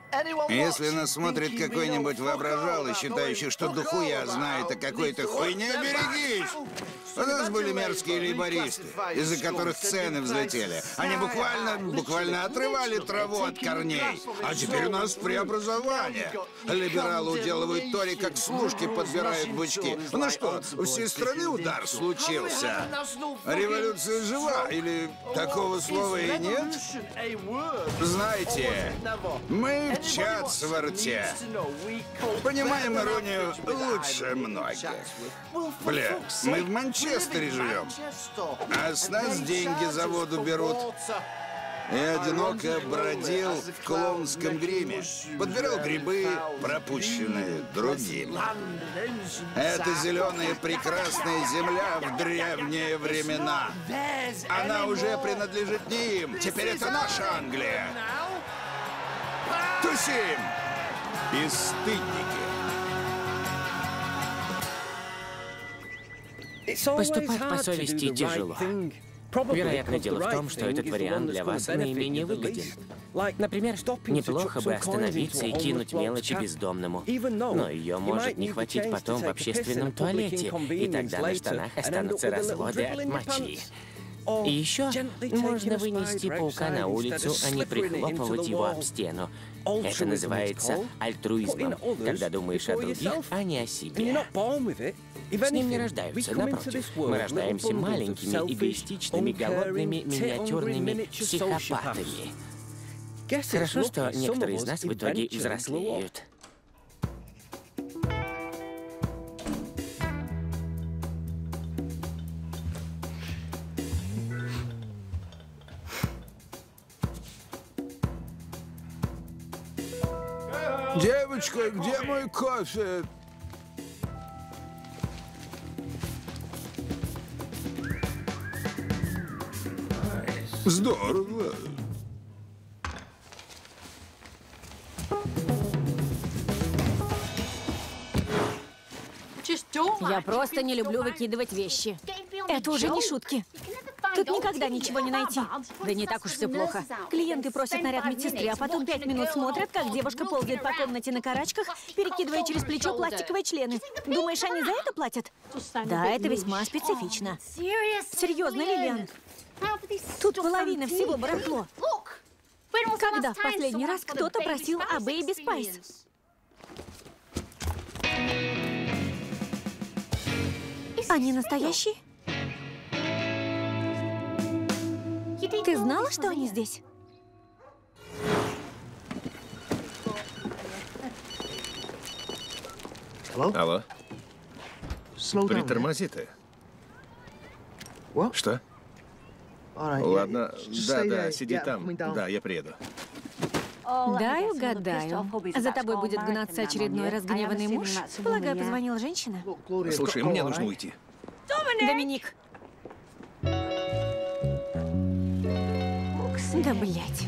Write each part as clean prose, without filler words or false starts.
Если нас смотрит какой-нибудь воображалый, считающий, что дохуя знает о какой-то хуйне, берегись! У нас были мерзкие лейбористы, из-за которых цены взлетели. Они буквально отрывали траву от корней. А теперь у нас преобразование. Либералы уделывают Тори, как служки подбирают бычки. Ну что, у всей страны удар случился. Революция жива? Или такого слова и нет? Знаете, мы в Чатсворте понимаем иронию лучше многих. Бля, мы в Манчестере живем, а с нас деньги за воду берут. Я одиноко бродил в клоунском гриме, подбирал грибы, пропущенные другими. Это зеленая прекрасная земля в древние времена. Она уже принадлежит не им, теперь это наша Англия. Тусим! Бесстыдники. Поступать по совести тяжело. Вероятно, дело в том, что этот вариант для вас наименее выгоден. Например, неплохо бы остановиться и кинуть мелочи бездомному. Но ее может не хватить потом в общественном туалете, и тогда на штанах останутся разводы от мочи. И еще можно вынести паука на улицу, а не прихлопывать его об стену. Это называется альтруизмом, когда думаешь о других, а не о себе. С ним не рождаются, напротив. Мы рождаемся маленькими, эгоистичными, голодными, миниатюрными психопатами. Хорошо, что некоторые из нас в итоге взрослеют. Девочка, где мой кофе? Здорово. Я просто не люблю выкидывать вещи. Это уже не шутки. Тут никогда ничего не найти. Да не так уж все плохо. Клиенты просят наряд медсестры, а потом 5 минут смотрят, как девушка ползает по комнате на карачках, перекидывая через плечо пластиковые члены. Думаешь, они за это платят? Да, это весьма специфично. Серьезно, Лилиан? Тут половина всего барахло. Когда в последний раз кто-то просил о Бэйби Спайс? Они настоящие? Ты знала, что они здесь? Алло? Притормози ты. Что? Ладно, да, сиди там. Да, я приеду. Дай угадаю. За тобой будет гнаться очередной разгневанный муж? Полагаю, позвонила женщина? Слушай, мне нужно уйти. Доминик! Да, блядь.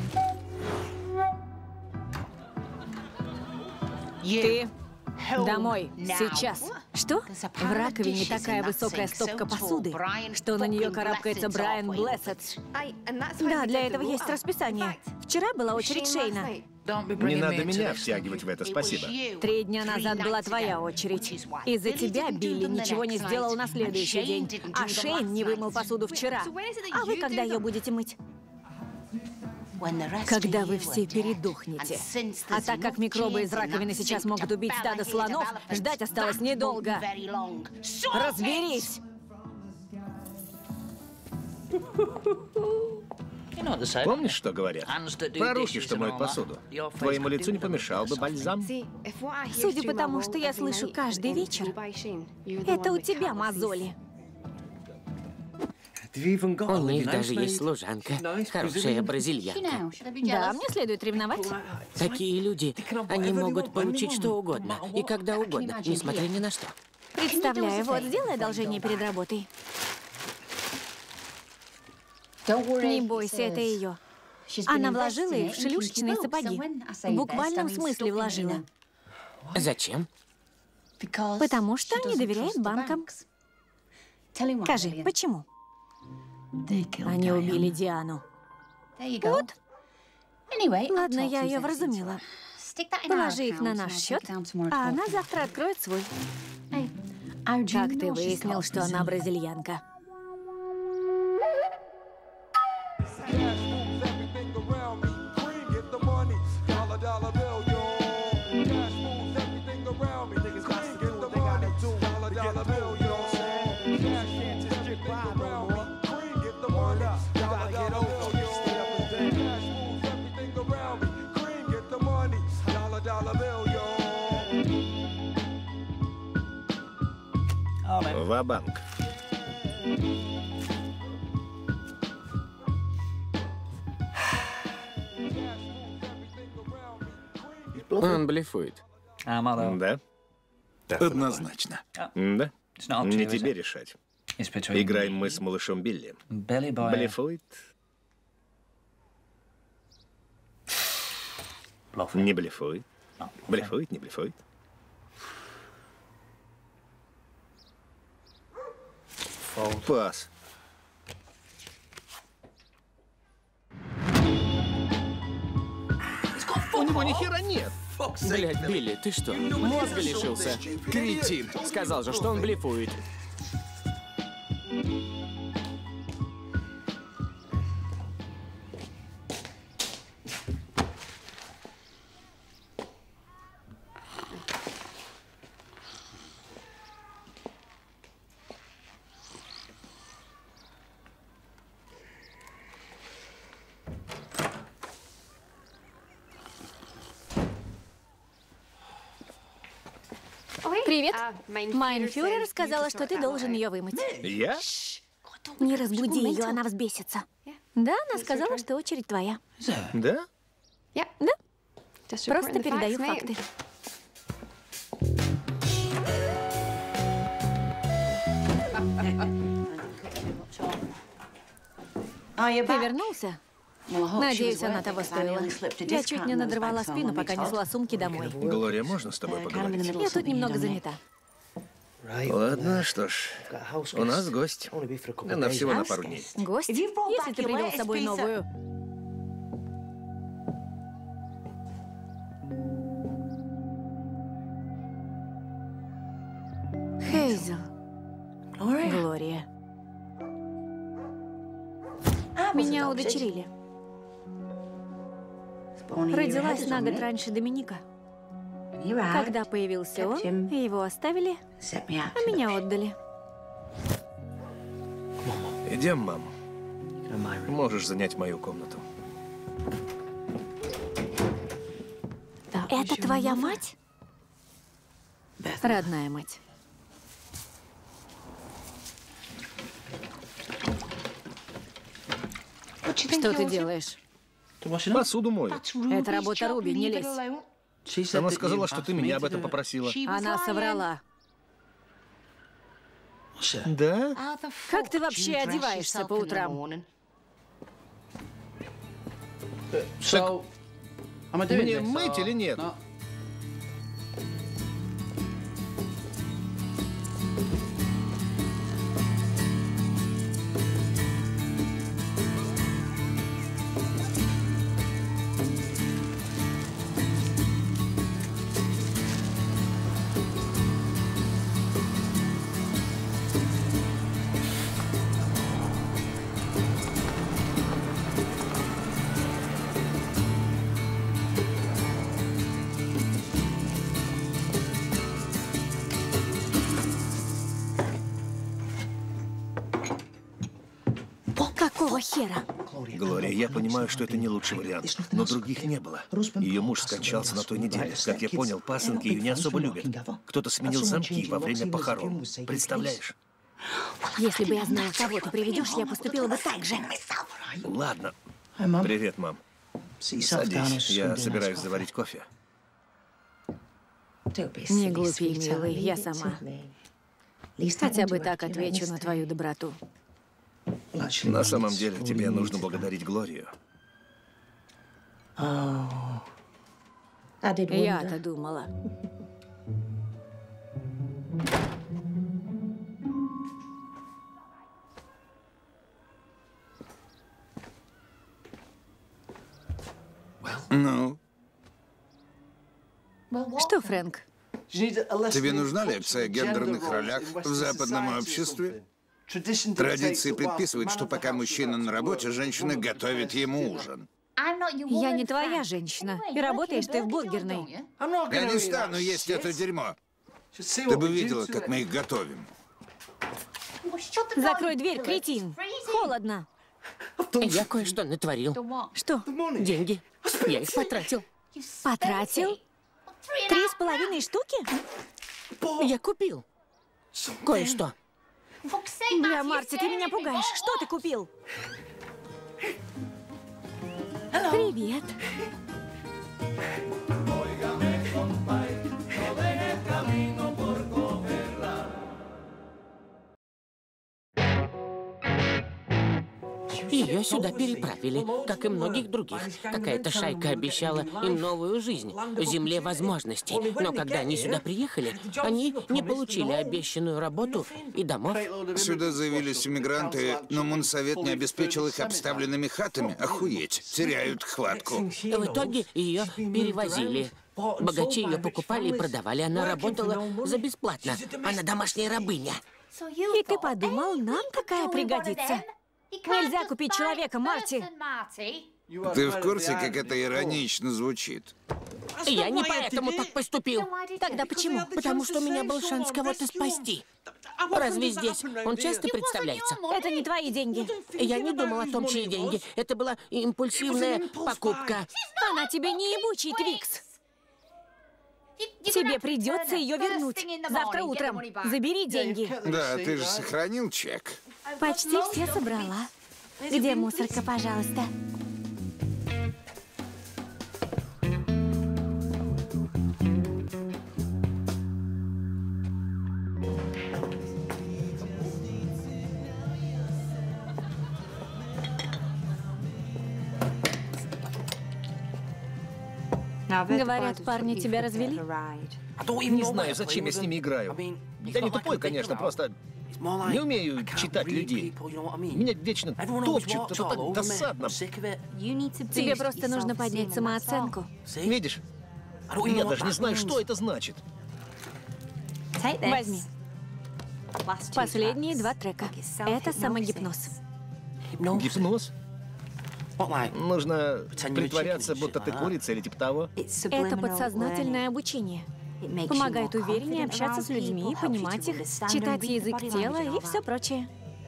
Ты домой сейчас. Что? В раковине такая высокая стопка посуды, что на нее карабкается Брайан Блэссет. Да, для этого есть расписание. Вчера была очередь Шейна. Не надо меня втягивать в это, спасибо. 3 дня назад была твоя очередь. Из-за тебя Билли ничего не сделал на следующий день, а Шейн не вымыл посуду вчера. А вы когда ее будете мыть? Когда вы все передохнете. А так как микробы из раковины сейчас могут убить стадо слонов, ждать осталось недолго. Разберись! Помнишь, что говорят? Про руки, что моют посуду. Твоему лицу не помешал бы бальзам. Судя по тому, что я слышу каждый вечер, это у тебя мозоли. У них даже есть служанка, хорошая бразильянка. Да, мне следует ревновать. Такие люди, они могут получить что угодно и когда угодно, несмотря ни на что. Представляю, вот сделай одолжение перед работой. Не бойся, это ее. Она вложила их в шлюшечные сапоги. В буквальном смысле вложила. Зачем? Потому что не доверяет банкам. Скажи, почему? Они убили Диану. Вот. Ладно, я ее вразумила. Положи их на наш счет, а она завтра откроет свой. Как ты выяснил, что она бразильянка? Ва-банк. Он блефует. Да? Однозначно. Да? Не тебе решать. Играем мы с малышом Билли. Блефует? Не блефует? Блефует, не блефует? Пас. У него ни хера нет. Блядь, Билли, ты что, мозга лишился? Кретин. Сказал же, что он блефует. Привет. Майнфюрер сказала, что ты должен ее вымыть. Я? Не разбуди ее, она взбесится. Да, она сказала, что очередь твоя. Да? Да. Просто передаю факты. Ты вернулся? Надеюсь, она того стоила. Я чуть не надрывала спину, пока несла сумки домой. Глория, можно с тобой поговорить? Я тут немного занята. Ладно, что ж. У нас гость. Она всего на пару дней. Гость? Если ты привел с собой новую... Хейзел. Глория. Меня удочерили. Родилась на год раньше Доминика. Когда появился он, его оставили, а меня отдали. Идем, мам. Можешь занять мою комнату. Это твоя мать? Родная мать. Что ты делаешь? Посуду мою. Это работа Руби, не лезь. Она сказала, что ты меня об этом попросила. Она соврала. Да? Как ты вообще одеваешься по утрам? Мне мыть или нет? Какого хера? Глория, я понимаю, что это не лучший вариант, но других не было. Ее муж скончался на той неделе. Как я понял, пасынки ее не особо любят. Кто-то сменил замки во время похорон. Представляешь? Если бы я знала, кого ты приведешь, я поступила бы так же. Ладно. Привет, мам. Садись, я собираюсь заварить кофе. Не глупи, милый, я сама. Хотя бы так отвечу на твою доброту. На самом деле, тебе нужно благодарить Глорию. Я-то думала. Ну, Что, Фрэнк? Тебе нужна лекция о гендерных ролях в западном обществе? Традиции предписывают, что пока мужчина на работе, женщина готовит ему ужин. Я не твоя женщина. И работаешь ты в бургерной. Я не стану есть это дерьмо. Ты бы видела, как мы их готовим. Закрой дверь, кретин. Холодно. Я кое-что натворил. Что? Деньги. Я их потратил. Потратил? 3,5 штуки? Я купил кое-что. Бля, Марти, ты меня пугаешь. Что ты купил? Привет. Ее сюда переправили, как и многих других. Какая-то шайка обещала им новую жизнь, в земле возможностей. Но когда они сюда приехали, они не получили обещанную работу и домов. Сюда заявились иммигранты, но Мунсовет не обеспечил их обставленными хатами. Охуеть, теряют хватку. В итоге ее перевозили. Богачи ее покупали и продавали. Она работала за бесплатно. Она домашняя рабыня. И ты подумал, нам такая пригодится? Нельзя купить человека, Марти. Ты в курсе, как это иронично звучит? Я не поэтому так поступил. Тогда почему? Потому что у меня был шанс кого-то спасти. Разве здесь он часто представляется? Это не твои деньги. Я не думал о том, чьи деньги. Это была импульсивная покупка. Она тебе не ебучий Твикс. Тебе придется ее вернуть. Завтра утром. Забери деньги. Да, ты же сохранил чек. Почти все собрала. Где мусорка, пожалуйста? Говорят, парни тебя развели? Не знаю, зачем я с ними играю. Я не тупой, конечно, просто не умею читать людей. Меня вечно топчут, это так досадно. Тебе просто нужно поднять самооценку. Видишь? Я даже не знаю, что это значит. Возьми. Последние 2 трека. Это самогипноз. Гипноз? Нужно притворяться, будто ты курица или типа того. Это подсознательное обучение. Помогает увереннее общаться с людьми, понимать их, читать язык тела и все прочее.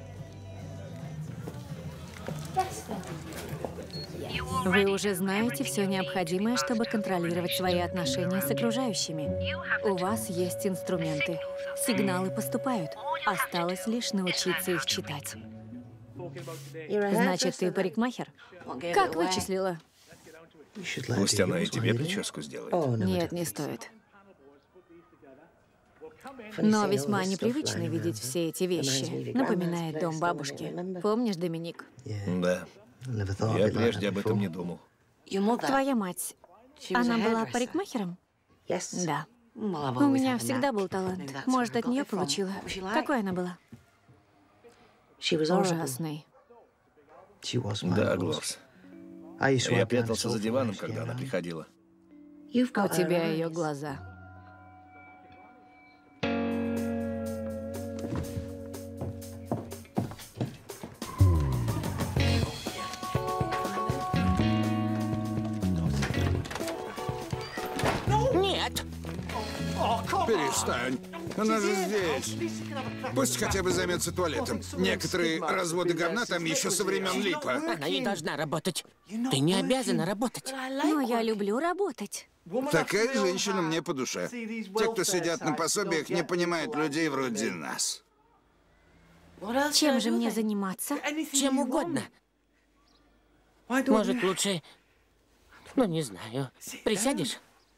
Вы уже знаете все необходимое, чтобы контролировать свои отношения с окружающими. У вас есть инструменты. Сигналы поступают. Осталось лишь научиться их читать. Значит, ты парикмахер? Как вычислила? Пусть она и тебе прическу сделает. Нет, не стоит. Но весьма непривычно видеть все эти вещи. Напоминает дом бабушки. Помнишь, Доминик? Да. Я прежде об этом не думал. Твоя мать, она была парикмахером? Да. У меня всегда был талант. Может, от нее получила. Какой она была? Ужасной. Да, Глорс. Я прятался за диваном, когда она приходила. У тебя ее глаза. Нет! Перестань. Она же здесь. Пусть хотя бы займется туалетом. Некоторые разводы говна там еще со времен Липа. Она не должна работать. Ты не обязана работать. Но я люблю работать. Такая женщина мне по душе. Те, кто сидят на пособиях, не понимают людей вроде нас. Чем же мне заниматься? Чем угодно. Может, лучше... Ну, не знаю. Присядешь?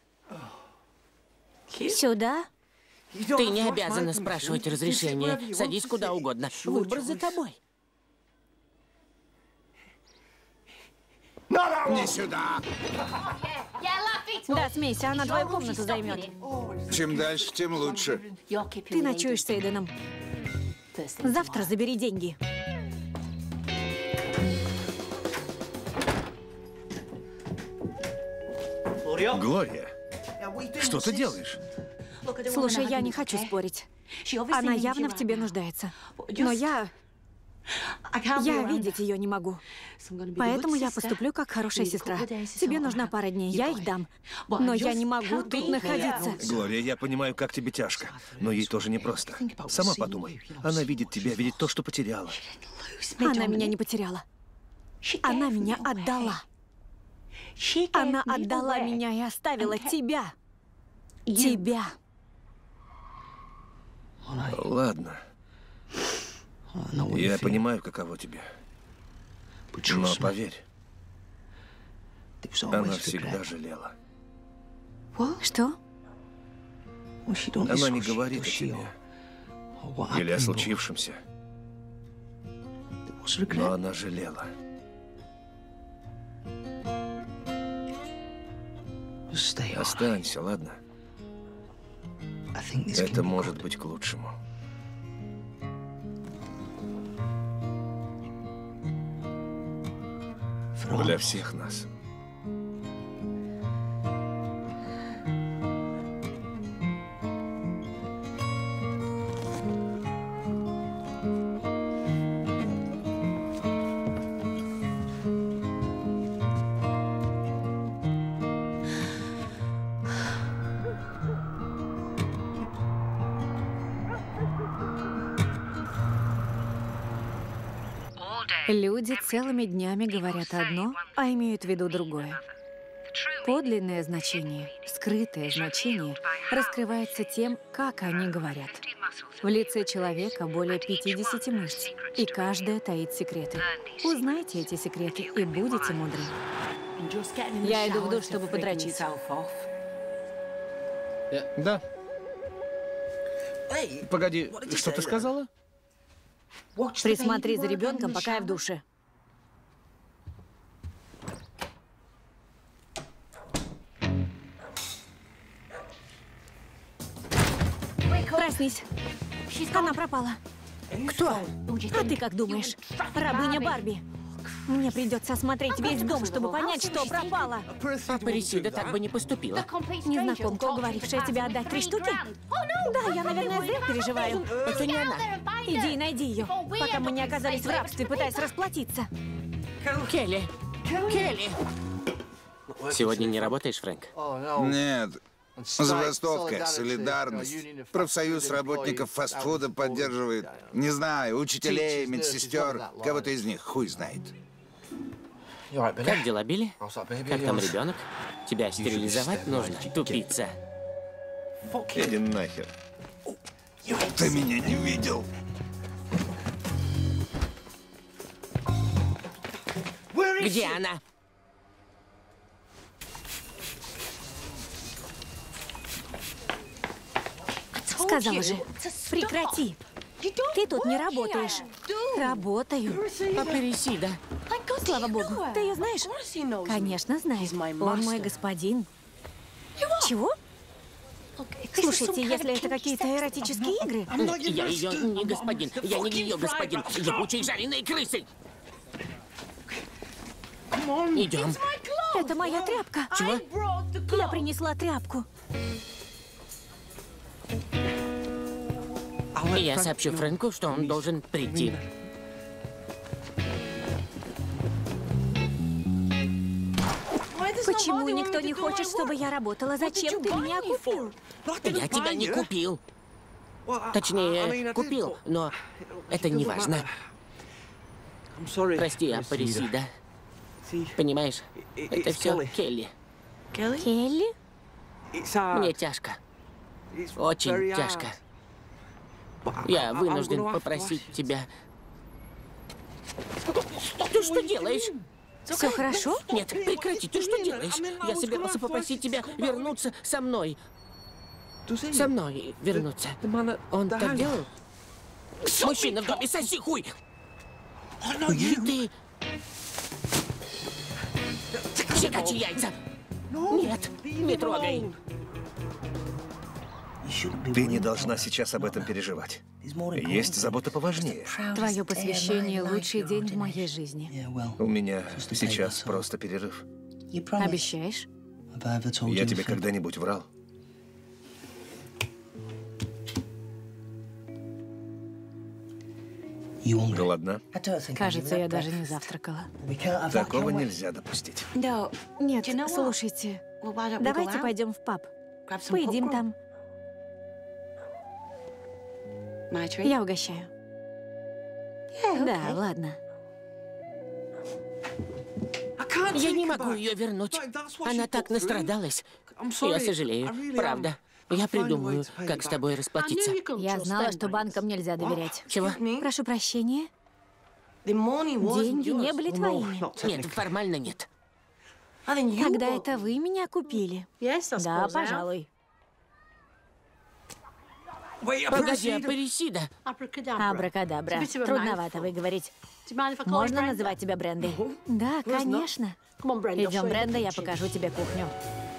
Сюда? Ты не обязана спрашивать разрешения. Садись куда угодно. Выбор за тобой. Не сюда. Да, смейся, она твою комнату займет. Чем дальше, тем лучше. Ты ночуешь с Эйденом. Завтра забери деньги. Глория, Что ты делаешь? Слушай, я не хочу спорить. Она явно в тебе нуждается. Но я видеть ее не могу. Поэтому я поступлю как хорошая сестра. Тебе нужна пара дней, я их дам. Но я не могу тут находиться. Глория, я понимаю, как тебе тяжко. Но ей тоже непросто. Сама подумай. Она видит тебя, видит то, что потеряла. Она меня не потеряла. Она меня отдала. Она отдала меня и оставила тебя. Тебя. Ладно. Я понимаю, каково тебе. Но поверь, она всегда жалела. Что? Она не говорит о тебе. Или о случившемся. Но она жалела. Останься, ладно? Это может быть к лучшему. Для всех нас. Люди целыми днями говорят одно, а имеют в виду другое. Подлинное значение, скрытое значение раскрывается тем, как они говорят. В лице человека более 50 мышц, и каждая таит секреты. Узнайте эти секреты и будете мудры. Я иду в душ, чтобы подрочиться. Да. Погоди, что ты сказала? Присмотри за ребенком, пока я в душе. Проснись. Она пропала. Кто? А ты как думаешь? Рабыня Барби. Мне придется осмотреть весь дом, чтобы понять, что пропало. Апарисида так бы не поступила. Незнакомка, уговорившая тебя отдать 3 штуки? Да, я, наверное, зря переживаю. Это не она. Иди и найди ее, пока мы не оказались в рабстве, пытаясь расплатиться. Келли! Келли! Сегодня не работаешь, Фрэнк? Нет. Забастовка, солидарность. Профсоюз работников фастфуда поддерживает. Не знаю, учителей, медсестер. Кого-то из них хуй знает. Как дела, Билли? Как там ребенок? Тебя стерилизовать нужно, тупица. Иди нахер. Ты меня не видел? Где она? Сказала же, прекрати. Ты тут не работаешь. Работаю. Апарисида. Слава богу. Ты ее знаешь? Конечно, знаю. Он мой господин. Чего? Слушайте, если это какие-то эротические игры... Я ее не господин. Я не ее господин. Ебучие жареные крысы. Идем. Это моя тряпка. Чего? Я принесла тряпку. Я сообщу Фрэнку, что он должен прийти. Почему никто не хочет, чтобы я работала? Зачем ты меня купил? Я тебя не купил. Точнее, купил, но это не важно. Прости, Апарисида. Понимаешь, это все Келли. Келли? Мне тяжко. Очень тяжко. Я вынужден попросить тебя... Ты что делаешь? Все хорошо? Нет, прекрати, ты что делаешь? Я собирался попросить тебя вернуться со мной. Со мной вернуться. Он так делал? Мужчина в доме, соси хуй! И ты... Щекочи яйца! Нет, не трогай! Ты не должна сейчас об этом переживать. Есть забота поважнее. Твое посвящение — лучший день в моей жизни. У меня сейчас просто перерыв. Обещаешь? Я тебе когда-нибудь врал? Голодна? Кажется, я даже не завтракала. Такого нельзя допустить. Да, нет, слушайте. Давайте пойдем в паб. Поедим там. Я угощаю. Да, ладно. Я не могу ее вернуть. Она так настрадалась. Я сожалею, правда. Я придумаю, как с тобой расплатиться. Я знала, что банкам нельзя доверять. Чего? Прошу прощения. Деньги не были твоими. Нет, формально нет. Тогда это вы меня купили. Да, пожалуй. Погоди, Апарисида. Абракадабра. Трудновато выговорить. Можно называть тебя Брендой? Да, конечно. Идем, Бренда, я покажу тебе кухню.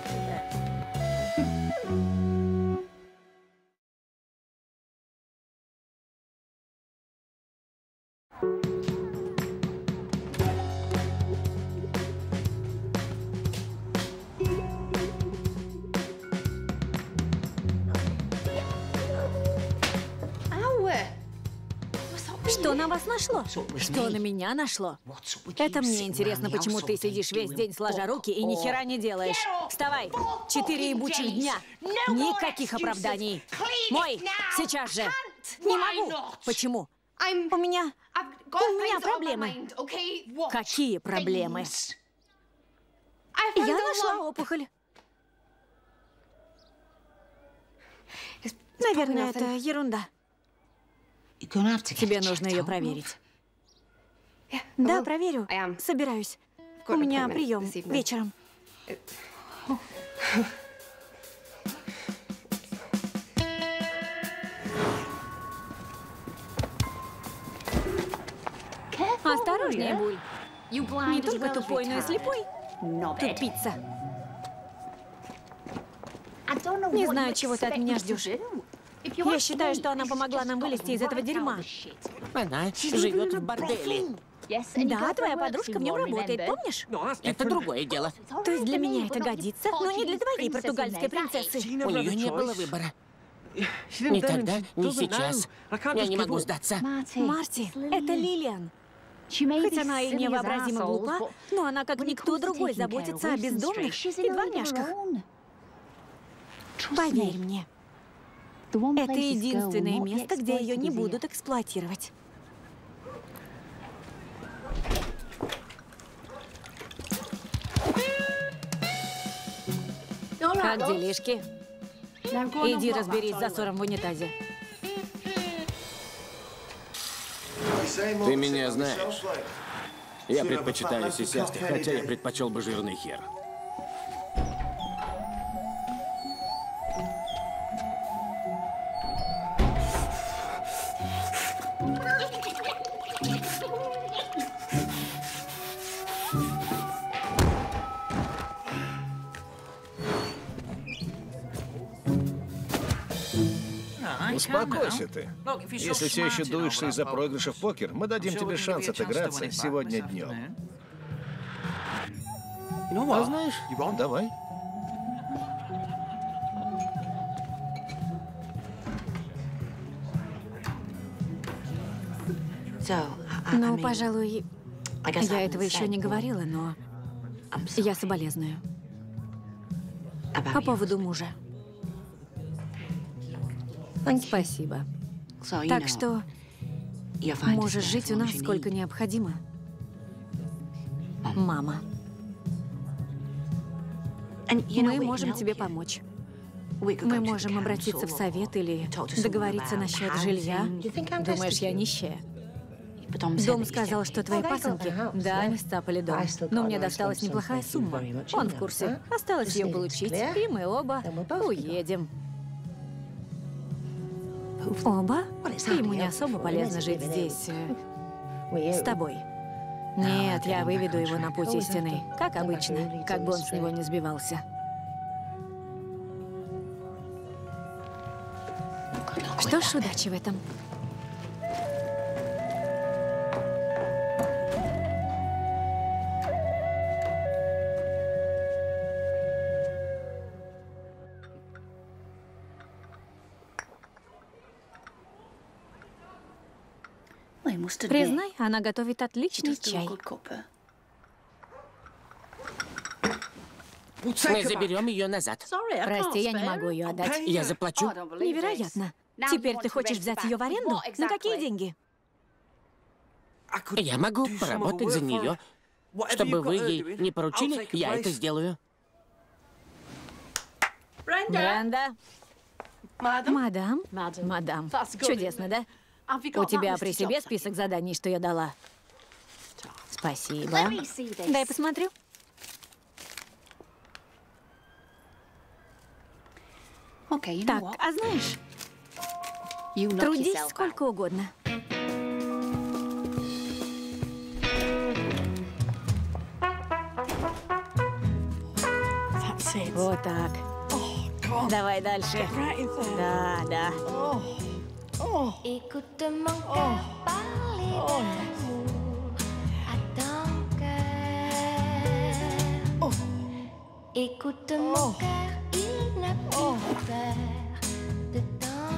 Что на вас нашло? Что на меня нашло? Это мне интересно, почему ты сидишь весь день сложа руки и ни хера не делаешь. Вставай! 4 ебучих дня! Никаких оправданий! Мой! Сейчас же! Не могу! Почему? У меня проблемы. Какие проблемы? Я нашла опухоль. Наверное, это ерунда. Тебе нужно ее проверить. Да, проверю. Собираюсь. У меня прием вечером. Осторожнее, Буль. Не только тупой, но и слепой. Тупица. Не знаю, чего ты от меня ждешь. Я считаю, что она помогла нам вылезти из этого дерьма. Она живет в борделе. Да, твоя подружка в нем работает, помнишь? Это другое дело. То есть для меня это годится, но не для твоей португальской принцессы. У нее не было выбора. Ни тогда, ни сейчас. Я не могу сдаться. Марти, это Лилиан. Хоть она и невообразимо глупа, но она, как никто другой, заботится о бездомных и дворняжках. Поверь мне, это единственное место, где ее не будут эксплуатировать. Как делишки? Иди разберись с засором в унитазе. Ты меня знаешь. Я предпочитаю сисястый, хотя я предпочел бы жирный хер. Успокойся ты. Если все еще дуешься из-за проигрыша в покер, мы дадим тебе шанс отыграться сегодня днем. А знаешь, давай. Ну, пожалуй, я этого еще не говорила, но я соболезную. По поводу мужа. Спасибо. Так что можешь жить у нас сколько необходимо. Мама. Мы можем тебе помочь. Мы можем обратиться в совет или договориться насчет жилья. Думаешь, я нищая? Дом сказал, что твои пасынки, да, они сцапали дом. Но мне досталась неплохая сумма. Он в курсе. Осталось ее получить, и мы оба уедем. Оба? Ему не особо полезно жить здесь с тобой. Нет, я выведу его на путь истинный, как обычно, как бы он с него не сбивался. Что ж, удачи в этом. Признай, она готовит отличный чай. Мы заберем ее назад. Прости, я не могу ее отдать. Я заплачу. Невероятно. Теперь ты хочешь взять ее в аренду? На какие деньги? Я могу поработать за нее. Чтобы вы ей не поручили, я это сделаю. Бренда. Мадам. Мадам. Чудесно, да? У тебя при себе список заданий, что я дала? Спасибо. Дай посмотрю. Так, а знаешь, трудись сколько угодно. Вот так. Давай дальше. Да, да. Écoute mon cœur parler d'amour à ton cœur. Écoute mon cœur, il n'a plus peur de ton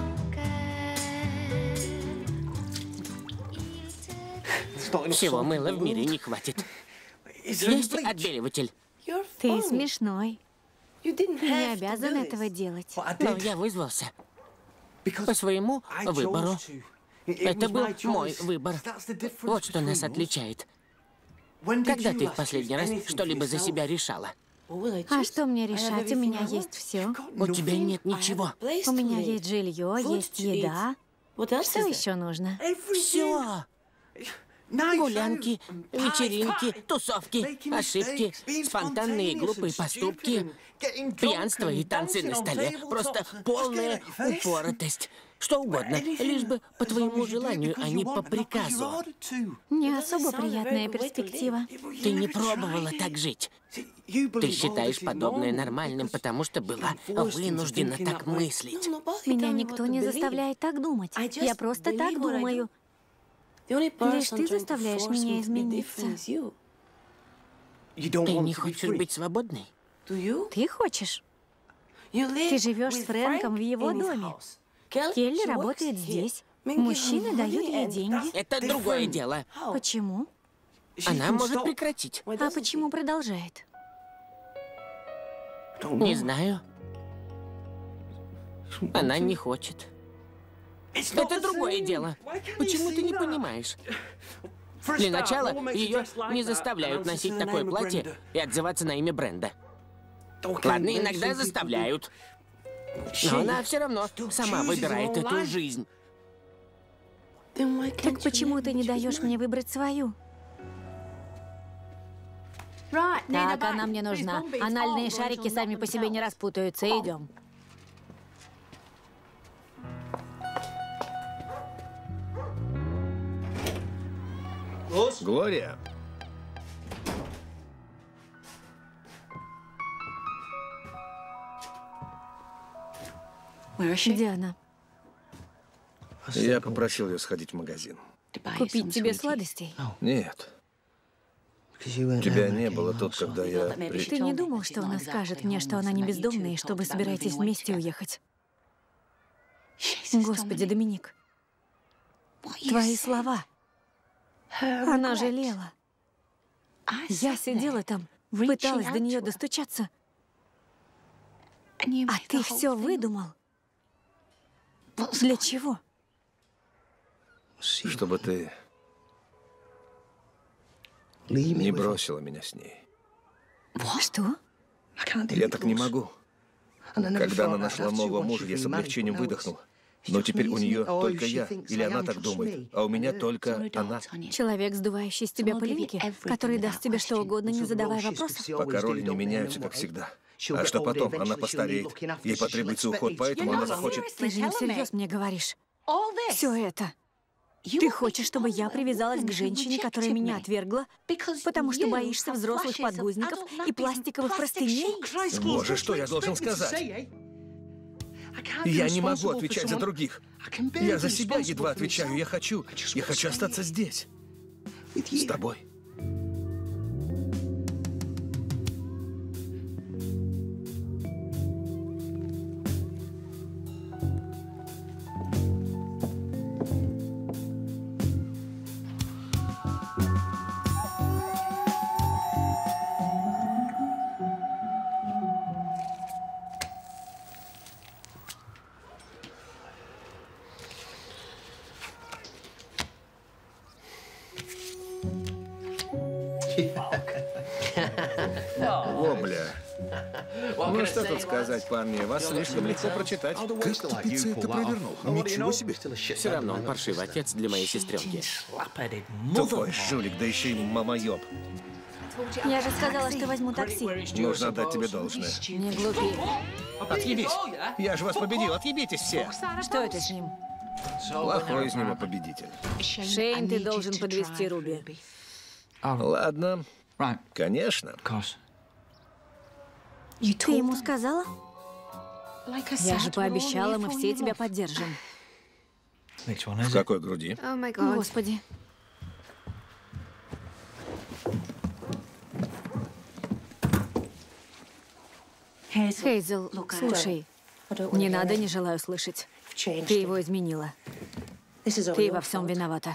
cœur. Всего мыла в мире не хватит. Есть отбеливатель? Ты смешной. Не обязан этого делать. Но я вызвался. По своему выбору. Это был мой выбор. Вот что нас отличает. Когда ты в последний раз что-либо за себя решала? А что мне решать? У меня есть все. У тебя нет ничего. У меня есть жилье, есть еда. Что еще нужно? Все. Гулянки, вечеринки, тусовки, ошибки, спонтанные и глупые поступки, пьянство и танцы на столе. Просто полная упоротость. Что угодно, лишь бы по твоему желанию, а не по приказу. Не особо приятная перспектива. Ты не пробовала так жить. Ты считаешь подобное нормальным, потому что была вынуждена так мыслить. Меня никто не заставляет так думать. Я просто так думаю. Лишь ты заставляешь меня измениться. Ты не хочешь быть свободной? Ты хочешь? Ты живешь с Фрэнком в его доме. Келли работает здесь. Мужчины дают ей деньги. Это другое дело. Почему? Она может прекратить. А почему продолжает? Не знаю. Она не хочет. Это другое дело. Почему ты не понимаешь? Для начала ее не заставляют носить такое платье и отзываться на имя бренда. Ладно, иногда заставляют. Но она все равно сама выбирает эту жизнь. Так почему ты не даешь мне выбрать свою? Так, она мне нужна. Анальные шарики сами по себе не распутаются. Идем. Глория. Где она? Я попросил ее сходить в магазин. Купить тебе сладостей? Нет. Тебя не было тут, когда я... Ты не думал, что она скажет мне, что она не бездомная, и что вы собираетесь вместе уехать? Господи, Доминик. Твои слова. Она жалела. Я сидела там, пыталась до нее достучаться. А ты все выдумал? Для чего? Чтобы ты не бросила меня с ней. Что? Я так не могу. Когда она нашла нового мужа, я с облегчением выдохнул. Но теперь у нее только я, или она так думает, а у меня только она. Человек, сдувающий с тебя пылинки, который даст тебе что угодно, не задавая вопросов. Пока роли не меняются, как всегда. А что потом? Она постареет. Ей потребуется уход, поэтому она захочет... Ты же не всерьез мне говоришь. Все это. Ты хочешь, чтобы я привязалась к женщине, которая меня отвергла, потому что боишься взрослых подгузников и пластиковых простыней? Боже, что я должен сказать? Я не могу отвечать за других. Я за себя едва отвечаю. Я хочу остаться здесь. С тобой. О, бля. Ну что тут сказать, парни, вас слишком легко прочитать. Как тупица это провернул? Ничего себе. Все равно он паршивый отец для моей сестренки. Тупой жулик, да еще и мамоеб. Я же сказала, что возьму такси. Нужно отдать тебе должное. Не глупи. Отъебись! Я же вас победил, отъебитесь все! Что это с ним? Плохой из него победитель. Шейн, ты должен подвести Руби. Ладно, конечно. Ты ему сказала? Я же пообещала, мы все тебя поддержим. В какой груди? Господи. Хейзел, слушай, не надо, не желаю слышать. Ты его изменила. Ты во всем виновата.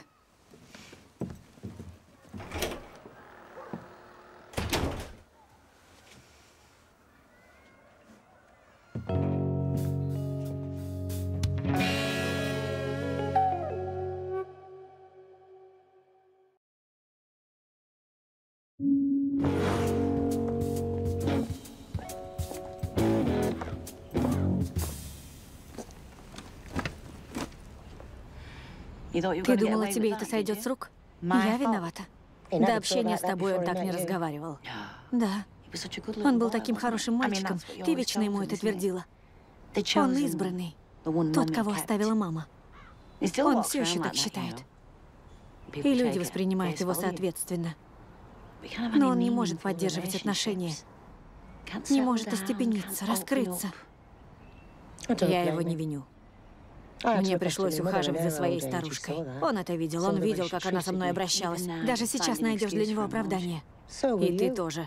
Ты думала, тебе это сойдет с рук? Я виновата. До общения с тобой он так не разговаривал. Да. Он был таким хорошим мальчиком. Ты вечно ему это твердила. Он избранный. Тот, кого оставила мама. Он все еще так считает. И люди воспринимают его соответственно. Но он не может поддерживать отношения. Не может остепениться, раскрыться. Я его не виню. Мне пришлось ухаживать за своей старушкой. Он это видел, он видел, как она со мной обращалась. Даже сейчас найдешь для него оправдание. И ты тоже.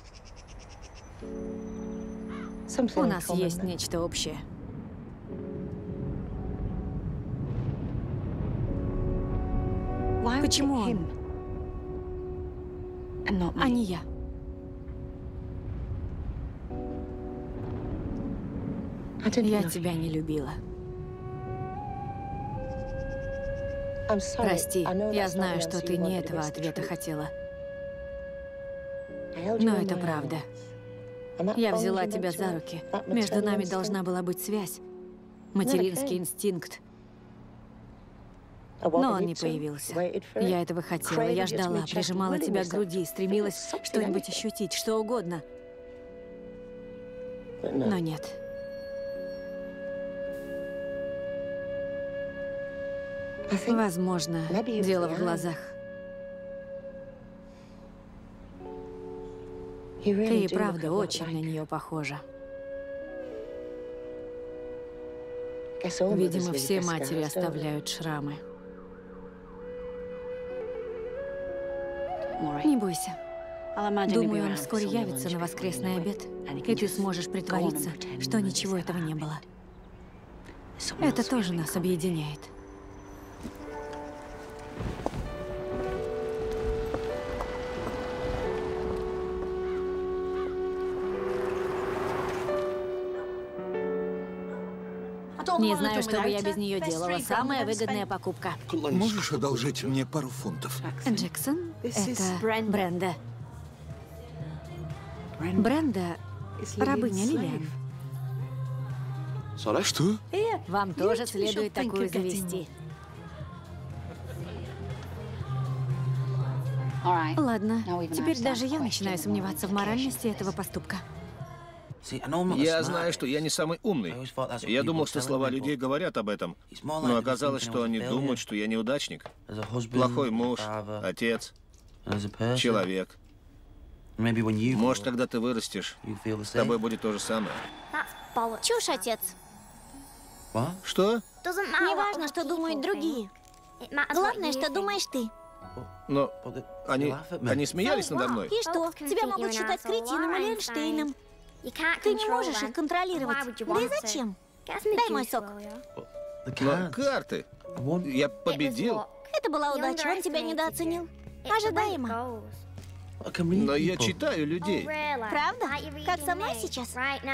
У нас есть нечто общее. Почему он, а не я? Я тебя не любила. Прости, я знаю, что ты не этого ответа хотела. Но это правда. Я взяла тебя за руки. Между нами должна была быть связь. Материнский инстинкт. Но он не появился. Я этого хотела. Я ждала, прижимала тебя к груди, стремилась что-нибудь ощутить, что угодно. Но нет. Возможно, дело в глазах. Ты и правда очень на нее похожа. Видимо, все матери оставляют шрамы. Не бойся. Думаю, он вскоре явится на воскресный обед, и ты сможешь притвориться, что ничего этого не было. Это тоже нас объединяет. Не знаю, что бы я без нее делала. Самая выгодная покупка. Можешь одолжить мне пару фунтов? Джексон, это Бренда. Бренда — рабыня Лилиан. Что? Вам тоже следует такую завести. Ладно, теперь даже я начинаю сомневаться в моральности этого поступка. Я знаю, что я не самый умный. Я думал, что слова людей говорят об этом. Но оказалось, что они думают, что я неудачник. Плохой муж, отец, человек. Может, когда ты вырастешь, с тобой будет то же самое. Чушь, отец. Что? Не важно, что думают другие. Главное, что думаешь ты. Но они смеялись надо мной. И что? Тебя могут считать кретином или Эйнштейном. Ты не можешь их контролировать. Да и зачем? Дай мой сок. Но карты. Я победил. Это была удача, он тебя недооценил. Ожидаемо. Но я читаю людей. Правда? Как со мной сейчас?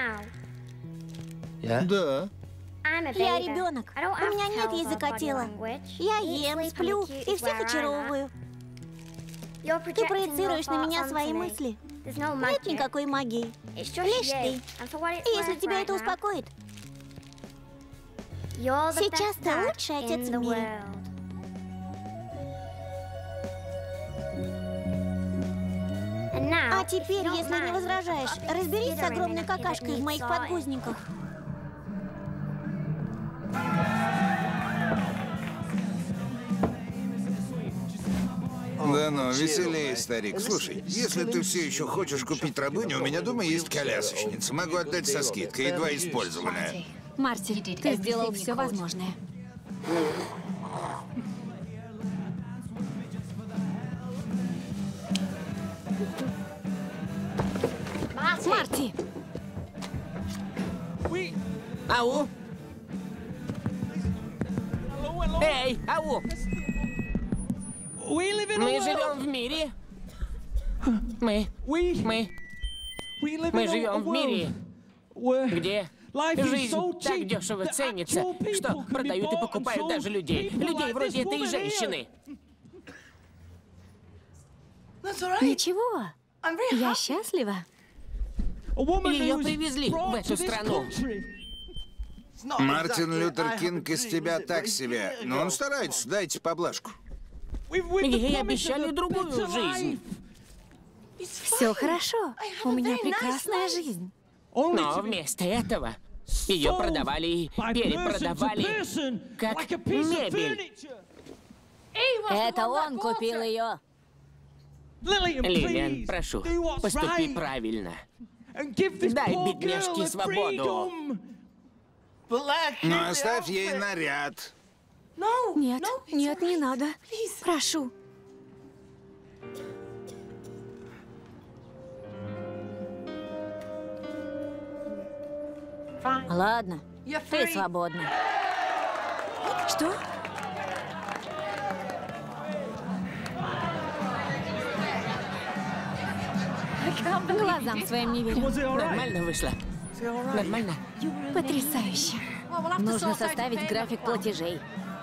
Да. Я ребенок. У меня нет языка тела. Я ем, сплю и всех очаровываю. Ты проецируешь на меня свои мысли. Нет никакой магии. Лишь ты. И если тебя это успокоит, сейчас ты лучший отец в мире. А теперь, если не возражаешь, разберись с огромной какашкой в моих подгузниках. Да ну, веселее, старик. Слушай, если ты все еще хочешь купить рабыню, у меня дома есть колясочница. Могу отдать со скидкой, едва использованная. Марти, ты сделал все возможное. Марти! Ау! Эй, ау! Мы живем в мире. Мы живем в мире, где жизнь так дешево ценится, что продают и покупают даже людей. Людей вроде этой женщины. Ничего, я счастлива. Ее привезли в эту страну. Мартин Лютер Кинг из тебя так себе, но он старается, дайте поблажку. Ей обещали другую жизнь. Все хорошо, у меня прекрасная жизнь. Но вместо этого ее продавали и перепродавали как мебель. Это он купил ее. Лилиан, прошу, поступи правильно. Дай бедняжке свободу. Но оставь ей наряд. Нет, нет, не надо. Прошу. Ладно, ты свободна. Что? Глазам своим не верю. Нормально вышло. Нормально. Потрясающе. Нужно составить график платежей.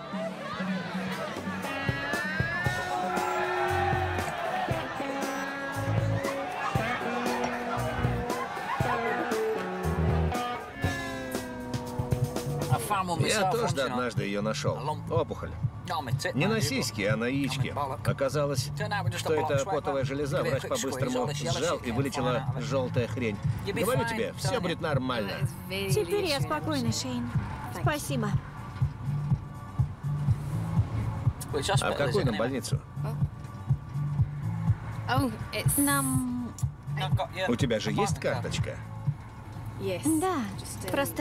Я тоже однажды ее нашел. Опухоль. Не на сиське, а на яичке. Оказалось, что это потовая железа. Врач по-быстрому сжал и вылетела желтая хрень. Говорю тебе, все будет нормально. Теперь я спокойна, Шейн. Спасибо. А в какую нам больницу? Нам... У тебя же есть карточка? Да, просто...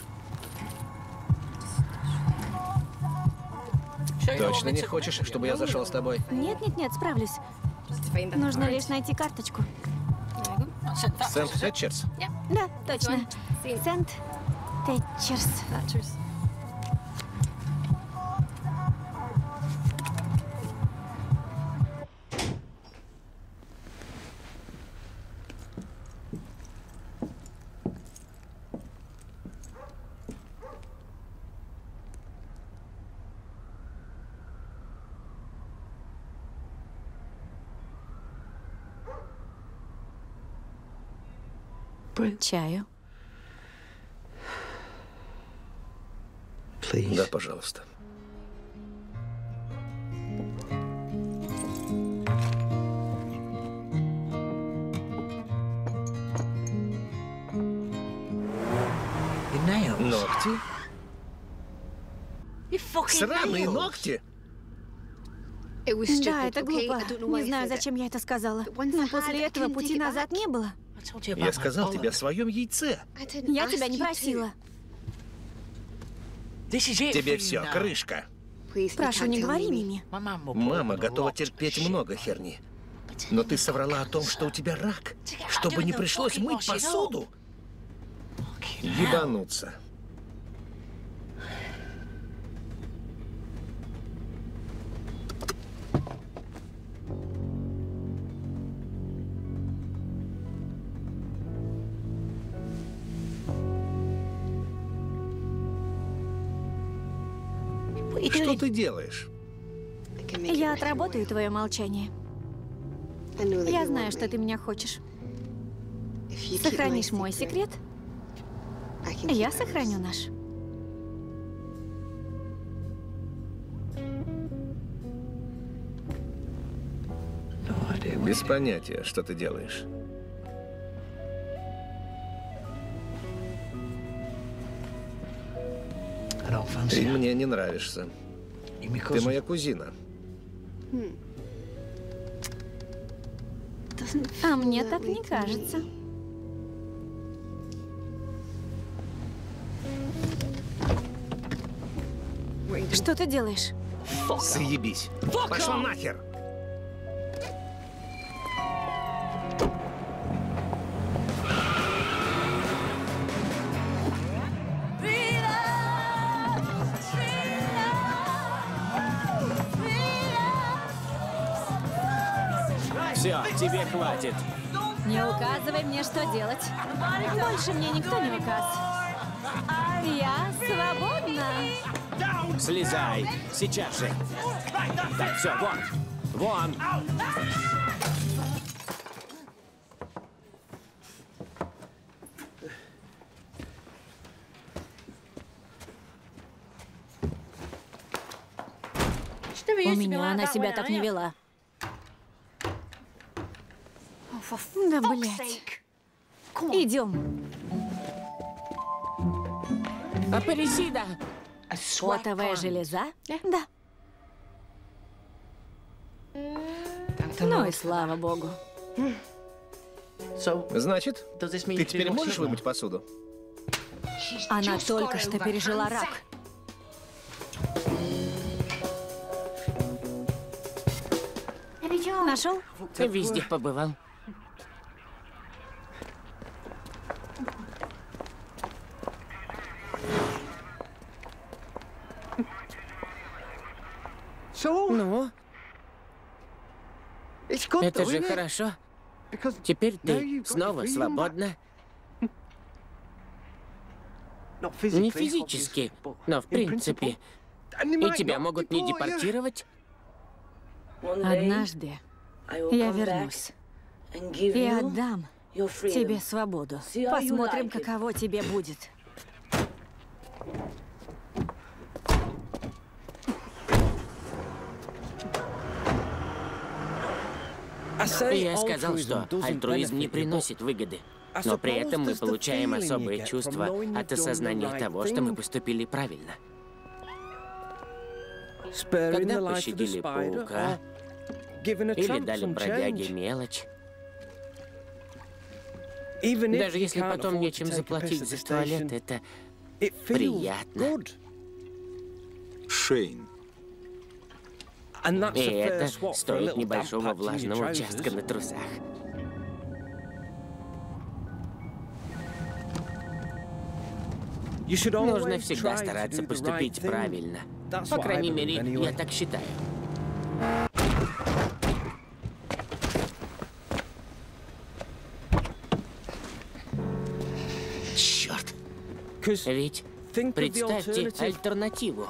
Точно не хочешь, чтобы я зашел с тобой? Нет, нет, нет, справлюсь. Нужно лишь найти карточку. Сент-Хэтчерс? Да, точно. Сент-Хэтчерс. Чаю. Да, пожалуйста. Ногти? Сраные ногти? Да, это глупо. Не знаю, зачем я это сказала. Но после этого пути назад не было. Я сказал тебе о своем яйце. Я тебя не просила. Тебе все, крышка. Прошу, не говори Мими. Мама готова терпеть много херни. Но ты соврала о том, что у тебя рак, чтобы не пришлось мыть посуду. Ебануться. Что ты делаешь? Я отработаю твое молчание. Я знаю, что ты меня хочешь. Сохранишь мой секрет, я сохраню наш. Без понятия, что ты делаешь. Ты мне не нравишься. Ты моя кузина. А мне так не кажется. Что ты делаешь? Заебись. Пошла нахер! Все, тебе хватит. Не указывай мне, что делать. Больше мне никто не указ. Я свободна. Слезай. Сейчас же. Так, все, вон. Вон. У меня она себя так не вела. Да, блядь. Идем. Апарисида. Потовая железа? Да. Ну и слава богу. Значит, ты теперь можешь вымыть посуду? Она только что пережила рак. Нашел? Везде побывал. Ну? Это же хорошо. Теперь ты снова свободна. Не физически, но в принципе. И тебя могут не депортировать. Однажды я вернусь и отдам тебе свободу. Посмотрим, каково тебе будет. Я сказал, что альтруизм не приносит выгоды. Но при этом мы получаем особые чувства от осознания того, что мы поступили правильно. Когда пощадили паука, или дали бродяге мелочь. Даже если потом нечем заплатить за туалет, это приятно. Шейн. И это стоит небольшого влажного участка на трусах. Нужно всегда стараться поступить правильно. По крайней мере, я так считаю. Черт! Ведь представьте альтернативу.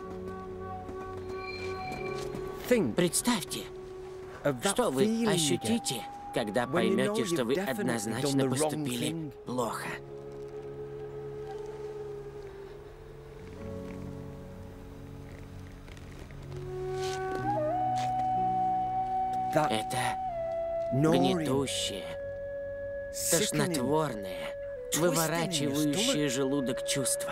Представьте, что вы ощутите, когда поймете, что вы однозначно поступили плохо. Это гнетущее, тошнотворное, выворачивающее желудок чувство.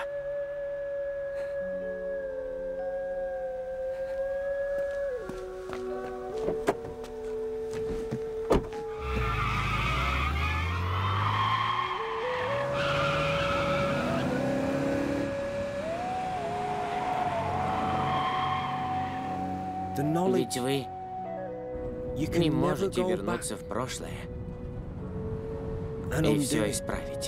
Ведь вы не можете вернуться в прошлое и все исправить.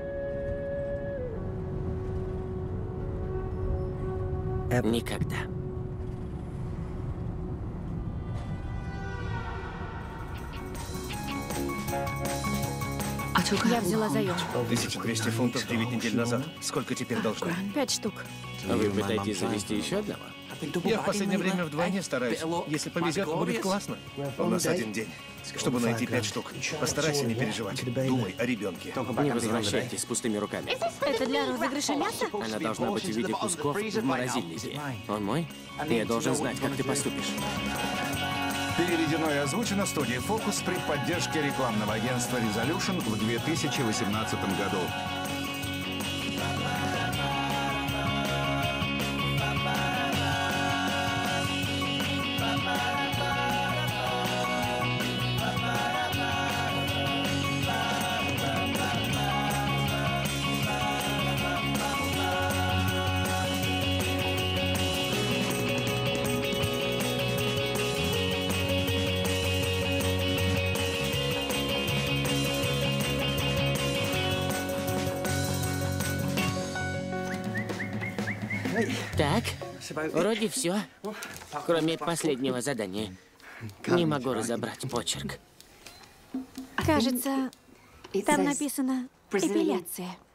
Никогда. Я взяла заем. 1200 фунтов 9 недель назад. Сколько теперь должны? 5 штук. Вы пытаетесь завести еще одного? Я в последнее время вдвойне стараюсь. Если повезет, будет классно. У нас один день, чтобы найти 5 штук. Постарайся не переживать. Думай о ребенке. Не возвращайтесь с пустыми руками. Это для розыгрыша мяса? Она должна быть в виде кусков в морозильнике. Он мой? Я должен знать, как ты поступишь. Переведено и озвучено студией «Фокус» при поддержке рекламного агентства Resolution в 2018 году. Так, вроде все, кроме последнего задания. Не могу разобрать почерк. Кажется, там написано «эпиляция».